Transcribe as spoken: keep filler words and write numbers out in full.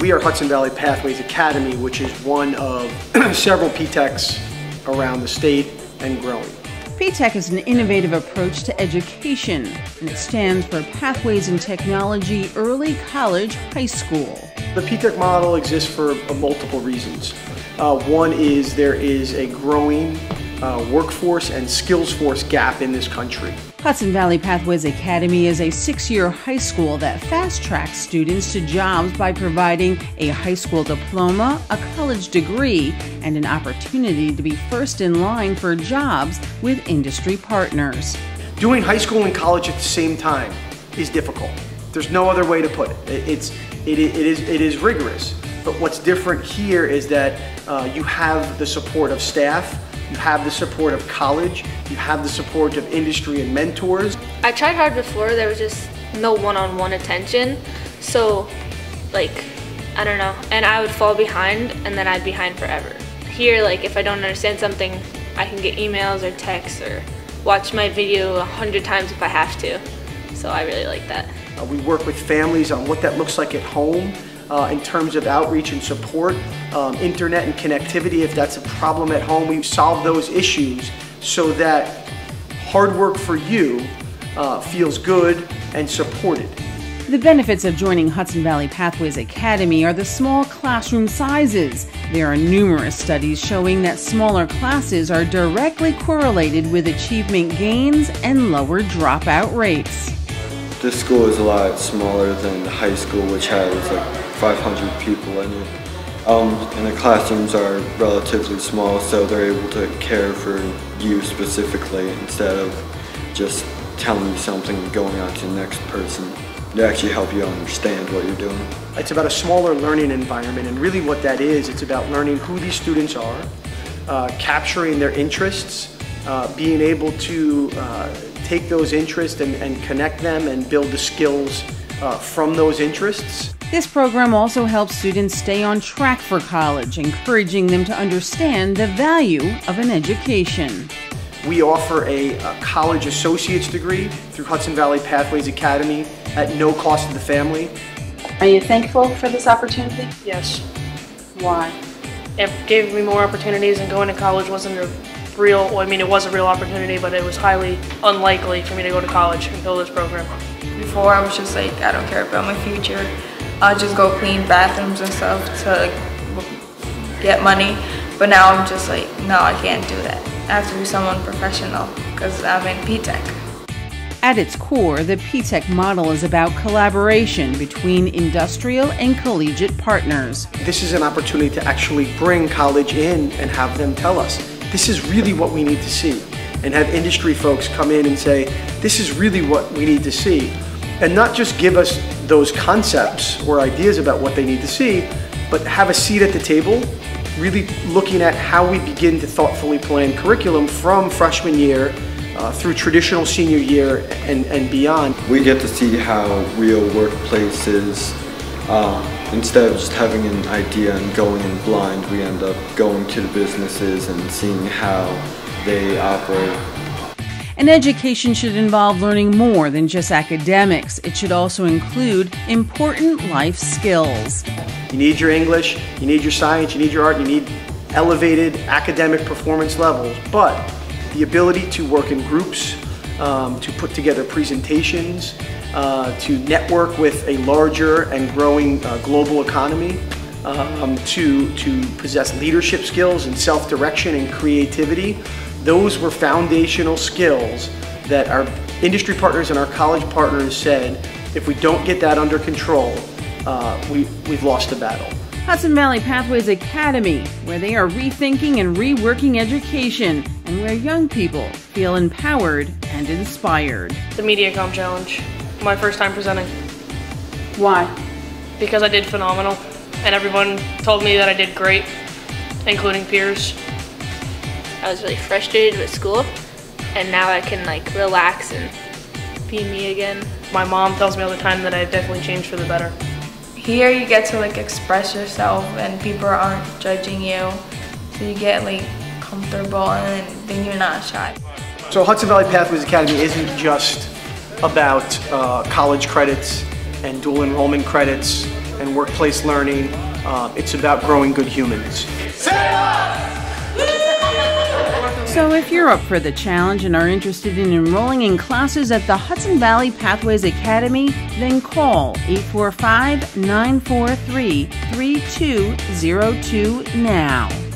We are Hudson Valley Pathways Academy, which is one of several P TECs around the state and growing. P TEC is an innovative approach to education, and it stands for Pathways in Technology Early College High School. The P TEC model exists for uh, multiple reasons. Uh, one is there is a growing uh, workforce and skills force gap in this country. Hudson Valley Pathways Academy is a six-year high school that fast-tracks students to jobs by providing a high school diploma, a college degree, and an opportunity to be first in line for jobs with industry partners. Doing high school and college at the same time is difficult. There's no other way to put it. It's, it, it, is, it is rigorous. But what's different here is that uh, you have the support of staff, you have the support of college, you have the support of industry and mentors. I tried hard before, there was just no one-on-one attention. So, like, I don't know, and I would fall behind and then I'd be behind forever. Here, like, if I don't understand something, I can get emails or texts or watch my video a hundred times if I have to. So I really like that. Uh, we work with families on what that looks like at home. Uh, in terms of outreach and support, um, internet and connectivity, if that's a problem at home, we solve those issues so that hard work for you uh, feels good and supported. The benefits of joining Hudson Valley Pathways Academy are the small classroom sizes. There are numerous studies showing that smaller classes are directly correlated with achievement gains and lower dropout rates. This school is a lot smaller than the high school, which has like five hundred people in it. Um, and the classrooms are relatively small, so they're able to care for you specifically instead of just telling you something and going on to the next person. They actually help you understand what you're doing. It's about a smaller learning environment, and really what that is, it's about learning who these students are, uh, capturing their interests, uh, being able to uh, take those interests and, and connect them and build the skills uh, from those interests. This program also helps students stay on track for college, encouraging them to understand the value of an education. We offer a, a college associate's degree through Hudson Valley Pathways Academy at no cost to the family. Are you thankful for this opportunity? Yes. Why? It gave me more opportunities, and going to college wasn't a real, well, I mean it was a real opportunity, but it was highly unlikely for me to go to college until this program. Before I was just like, I don't care about my future. I'll just go clean bathrooms and stuff to get money. But now I'm just like, no, I can't do that. I have to be someone professional because I'm in P TEC. At its core, the P TEC model is about collaboration between industrial and collegiate partners. This is an opportunity to actually bring college in and have them tell us, this is really what we need to see. And have industry folks come in and say, this is really what we need to see. And not just give us those concepts or ideas about what they need to see, but have a seat at the table, really looking at how we begin to thoughtfully plan curriculum from freshman year uh, through traditional senior year and, and beyond. We get to see how real workplaces, uh, instead of just having an idea and going in blind, we end up going to the businesses and seeing how they operate. An education should involve learning more than just academics. It should also include important life skills. You need your English, you need your science, you need your art, you need elevated academic performance levels, but the ability to work in groups, um, to put together presentations, uh, to network with a larger and growing uh, global economy, um, to, to possess leadership skills and self-direction and creativity. Those were foundational skills that our industry partners and our college partners said, if we don't get that under control, uh, we, we've lost the battle. Hudson Valley Pathways Academy, where they are rethinking and reworking education, and where young people feel empowered and inspired. The MediaCom Challenge, my first time presenting. Why? Because I did phenomenal, and everyone told me that I did great, including peers. I was really frustrated with school, and now I can like relax and be me again. My mom tells me all the time that I've definitely changed for the better. Here you get to like express yourself and people aren't judging you, so you get like comfortable and then you're not shy. So Hudson Valley Pathways Academy isn't just about uh, college credits and dual enrollment credits and workplace learning. Uh, it's about growing good humans. So if you're up for the challenge and are interested in enrolling in classes at the Hudson Valley Pathways Academy, then call eight four five, nine four three, three two zero two now.